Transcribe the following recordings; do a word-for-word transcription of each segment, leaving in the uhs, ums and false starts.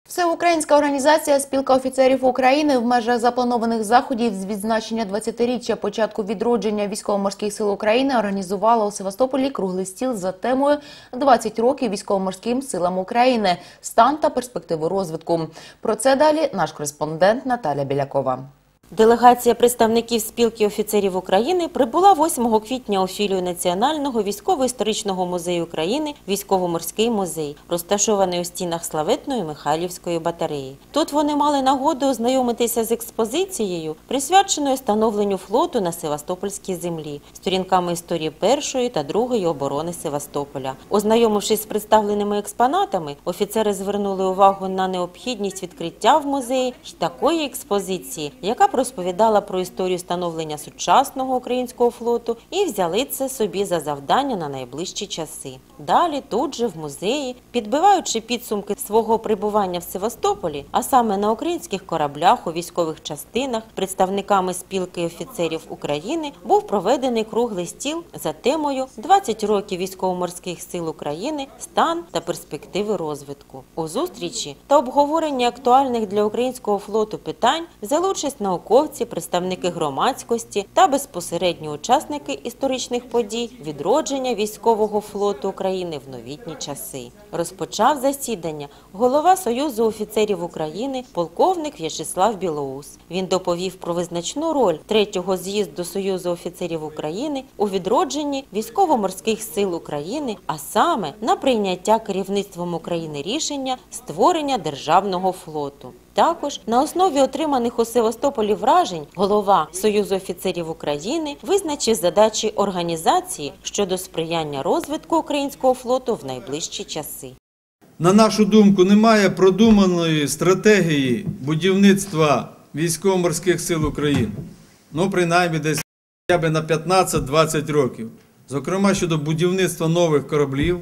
Всеукраїнська організація «Спілка офіцерів України» в межах запланованих заходів з відзначення двадцятиріччя початку відродження Військово-морських сил України організувала у Севастополі круглий стіл за темою «двадцять років Військово-морським силам України. Стан та перспективи розвитку». Про це далі наш кореспондент Наталя Білякова. Делегація представників Спілки офіцерів України прибула восьмого квітня у філію Національного військово-історичного музею України «Військово-морський музей», розташований у стінах славетної Михайлівської батареї. Тут вони мали нагоду ознайомитися з експозицією, присвяченою становленню флоту на Севастопольській землі, сторінками історії Першої та Другої оборони Севастополя. Ознайомившись з представленими експонатами, офіцери звернули увагу на необхідність відкриття в музеї й такої експозиції, яка розповідала про історію становлення сучасного українського флоту і взяли це собі за завдання на найближчі часи. Далі тут же в музеї, підбиваючи підсумки свого перебування в Севастополі, а саме на українських кораблях у військових частинах, представниками Спілки офіцерів України був проведений круглий стіл за темою «двадцять років Військово-морських сил України. Стан та перспективи розвитку». У зустрічі та обговоренні актуальних для українського флоту питань взяли участь науковці, представники громадськості та безпосередньо учасники історичних подій відродження військового флоту України в новітні часи. Розпочав засідання голова Союзу офіцерів України полковник В'ячеслав Білоус. Він доповів про визначну роль третього з'їзду Союзу офіцерів України у відродженні військово-морських сил України, а саме на прийняття керівництвом України рішення створення державного флоту. Також на основі отриманих у Севастополі вражень голова Союзу офіцерів України визначив задачі організації щодо сприяння розвитку українського флоту в найближчі часи. На нашу думку, немає продуманої стратегії будівництва Військово-морських сил України. Ну, принаймні, десь хоча б на п'ятнадцять-двадцять років. Зокрема, щодо будівництва нових кораблів,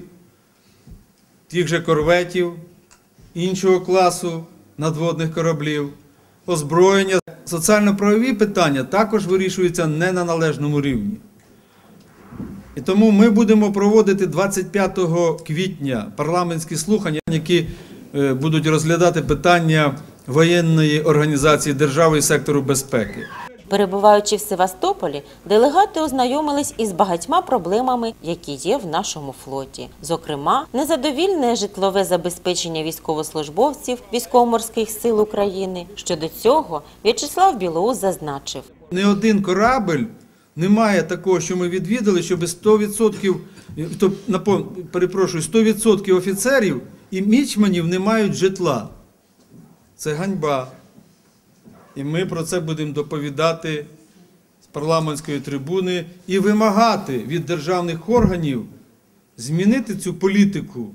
тих же корветів, іншого класу надводних кораблів, озброєння. Соціально-правові питання також вирішуються не на належному рівні. І тому ми будемо проводити двадцять п'ятого квітня парламентські слухання, які будуть розглядати питання воєнної організації держави і сектору безпеки. Перебуваючи в Севастополі, делегати ознайомились із багатьма проблемами, які є в нашому флоті. Зокрема, незадовільне житлове забезпечення військовослужбовців Військово-морських сил України. Щодо цього В'ячеслав Білоус зазначив. Не один корабль немає такого, що ми відвідали, щоб сто відсотків, перепрошую, сто відсотків офіцерів і мічманів не мають житла. Це ганьба. І ми про це будемо доповідати з парламентської трибуни і вимагати від державних органів змінити цю політику,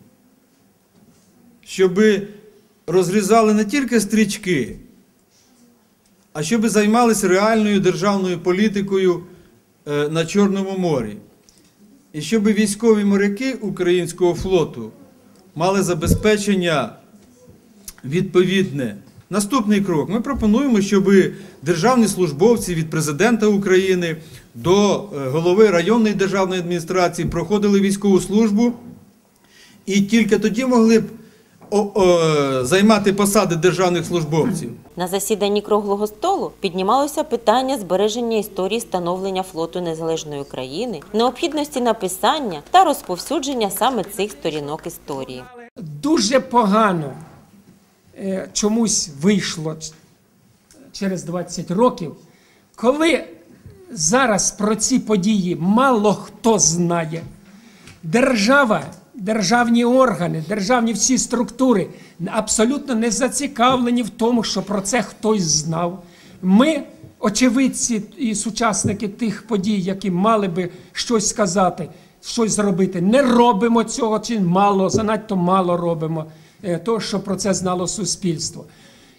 щоб розрізали не тільки стрічки, а щоб займалися реальною державною політикою на Чорному морі. І щоб військові моряки українського флоту мали забезпечення відповідне. Наступний крок. Ми пропонуємо, щоб державні службовці від президента України до голови районної державної адміністрації проходили військову службу і тільки тоді могли б о, о, займати посади державних службовців. На засіданні круглого столу піднімалося питання збереження історії становлення флоту незалежної України, необхідності написання та розповсюдження саме цих сторінок історії. Дуже погано чомусь вийшло через двадцять років, коли зараз про ці події мало хто знає. Держава, державні органи, державні всі структури абсолютно не зацікавлені в тому, що про це хтось знав. Ми, очевидці і сучасники тих подій, які мали би щось сказати, щось зробити, не робимо цього, чи мало, занадто мало робимо того, що про це знало суспільство.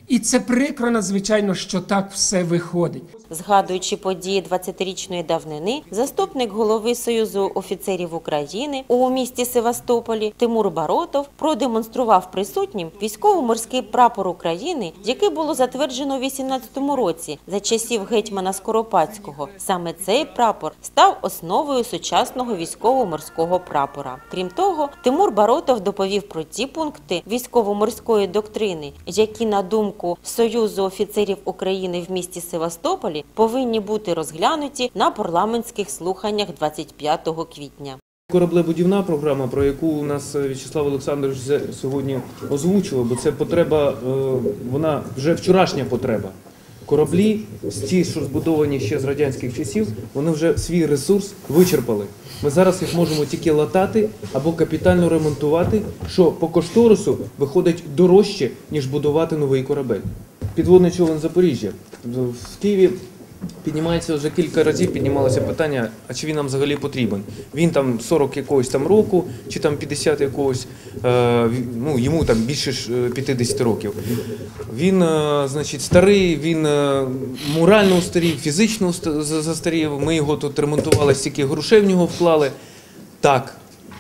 І це прикро надзвичайно, що так все виходить. Згадуючи події двадцятирічної давнини, заступник голови Союзу офіцерів України у місті Севастополі Тимур Баротов продемонстрував присутнім військово-морський прапор України, який було затверджено у вісімнадцятому році за часів гетьмана Скоропадського. Саме цей прапор став основою сучасного військово-морського прапора. Крім того, Тимур Баротов доповів про ті пункти військово-морської доктрини, які, на думку Союзу офіцерів України в місті Севастополі, повинні бути розглянуті на парламентських слуханнях двадцять п'ятого квітня. Кораблебудівна програма, про яку у нас В'ячеслав Олександрович сьогодні озвучував, бо це потреба, вона вже вчорашня потреба. Кораблі, ті, що збудовані ще з радянських часів, вони вже свій ресурс вичерпали. Ми зараз їх можемо тільки латати або капітально ремонтувати, що по кошторису виходить дорожче, ніж будувати новий корабель. Підводний човен Запоріжжя. В Києві піднімається вже кілька разів, піднімалося питання, а чи він нам взагалі потрібен. Він там сорок якогось там року, чи там п'ятдесят якогось, е, ну йому там більше п'ятдесят років. Він, е, значить, старий, він е, морально устарів, фізично застарів, ми його тут ремонтували, стільки грошей в нього вклали. Так,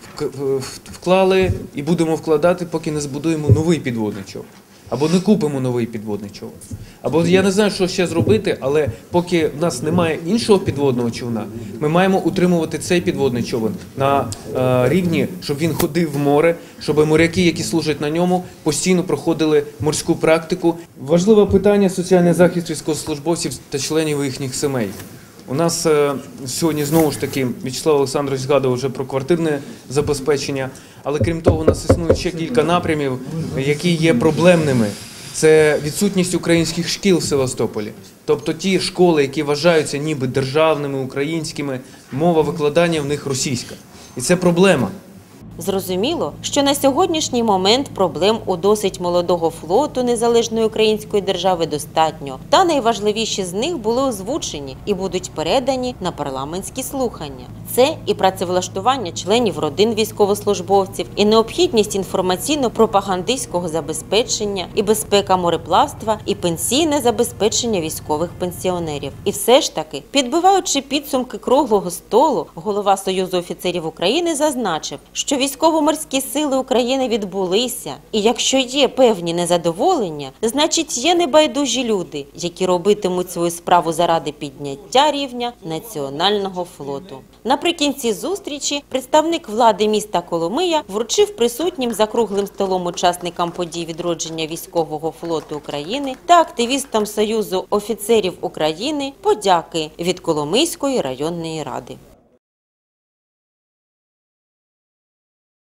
вклали і будемо вкладати, поки не збудуємо новий підводний човен. Або не купимо новий підводний човен. Або я не знаю, що ще зробити, але поки в нас немає іншого підводного човна, ми маємо утримувати цей підводний човен на е, рівні, щоб він ходив в море, щоб моряки, які служать на ньому, постійно проходили морську практику. Важливе питання – соціальний захист військовослужбовців та членів їхніх сімей. У нас е, сьогодні, знову ж таки, В'ячеслав Олександрович згадував вже про квартирне забезпечення, але крім того, у нас існує ще кілька напрямів, які є проблемними. Це відсутність українських шкіл в Севастополі. Тобто ті школи, які вважаються ніби державними, українськими, мова викладання в них російська. І це проблема. Зрозуміло, що на сьогоднішній момент проблем у досить молодого флоту незалежної української держави достатньо. Та найважливіші з них були озвучені і будуть передані на парламентські слухання. Це і працевлаштування членів родин військовослужбовців, і необхідність інформаційно-пропагандистського забезпечення, і безпека мореплавства, і пенсійне забезпечення військових пенсіонерів. І все ж таки, підбиваючи підсумки круглого столу, голова Союзу офіцерів України зазначив, що військово-морські сили України відбулися, і якщо є певні незадоволення, значить є небайдужі люди, які робитимуть свою справу заради підняття рівня національного флоту. Наприкінці зустрічі представник влади міста Коломия вручив присутнім за круглим столом учасникам подій відродження військового флоту України та активістам Союзу офіцерів України подяки від Коломийської районної ради.